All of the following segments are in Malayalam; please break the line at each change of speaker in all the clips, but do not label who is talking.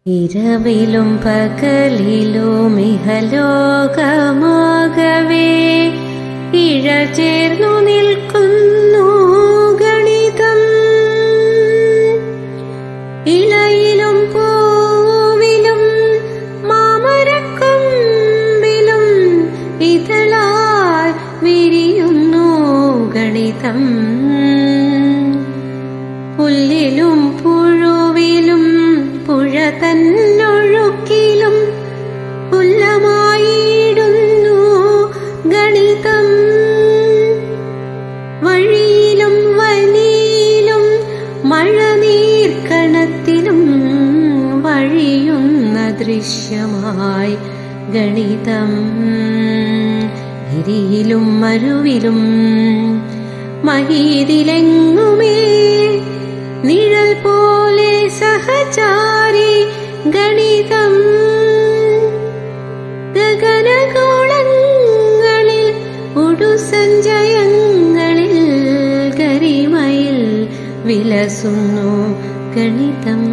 ഇരവിലും പകലിലും ഇഹലോകമാകവേ ഇഴചേർന്നു നിൽക്കുന്നു ഗണിതം. ഇളയിലും പൂവിലും മാമരക്കൊമ്പിലും ഇതളായി വിരിയുന്നു ഗണിതം. പുല്ലിലും പുഴുവിലും പുഴ തന്നൊഴുക്കിലും പുല്ലമായിടുന്നു ഗണിതം. വഴിയിലും വനിയിലും മഴനീർക്കണത്തിലും വഴിയുന്ന ദൃശ്യമായി ഗണിതം. ഗിരിയിലും മരുവിലും മഹീതിലെങ്ങുമേ നിഴൽ പോലെ സഹചാരി ഗണിതം. ഗഗനഗോളങ്ങളിൽ ഉടുസഞ്ചയങ്ങളിൽ ഗരിമയിൽ വിലസുന്നു ഗണിതം.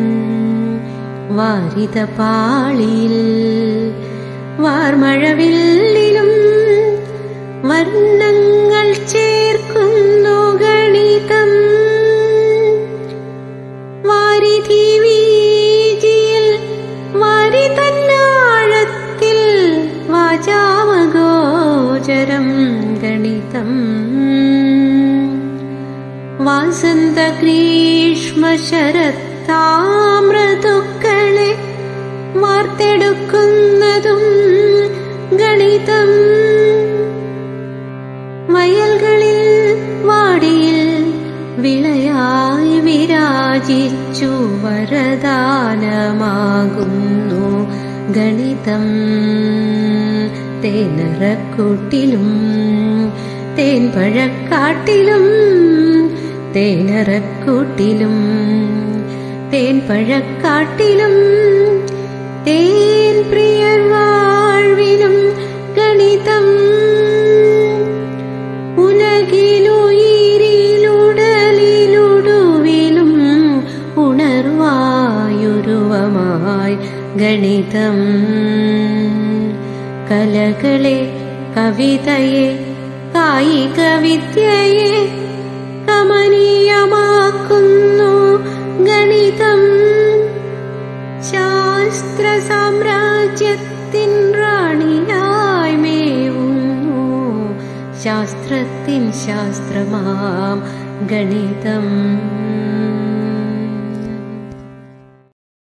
വാരിതപാളിയിൽ വാർമഴവില്ലിലും വർണ്ണങ്ങൾ ചേർക്കുന്നു ഗണിതം. വാരിധി വീജിയിൽ വാരി തന്നാഴത്തിൽ വാചാമഗോചരം ഗണിതം. വാസന്ത ഗ്രീഷ്മ ശരത്താമൃതുക്കളെ വാർത്തെടുക്കുന്നതും ഗണിതം. വയൽകളിൽ വാടിയിൽ വിളയായി വിരാജിച്ചു വരദാനമാകുന്നു ഗണിതം. തേനറക്കൂട്ടിലും തേൻപഴക്കാട്ടിലും തേനറക്കൂട്ടിലും തേൻപഴക്കാട്ടിലും തേൻ പ്രിയർ വാഴ്വിലും ഗണിതം. ഉലകിലുയിരിലുടലിലുടുവിലും ഉണർവായുരുവമായി ഗണിതം. കലകളെ കവിതയെ കായിക വിദ്യയെ കമനീയമാക്കുന്നു ഗണിതം. ശാസ്ത്ര സാമ്രാജ്യത്തിൻ റാണിയായി മേവുന്നു ശാസ്ത്രത്തിൻ ശാസ്ത്രമാം ഗണിതം.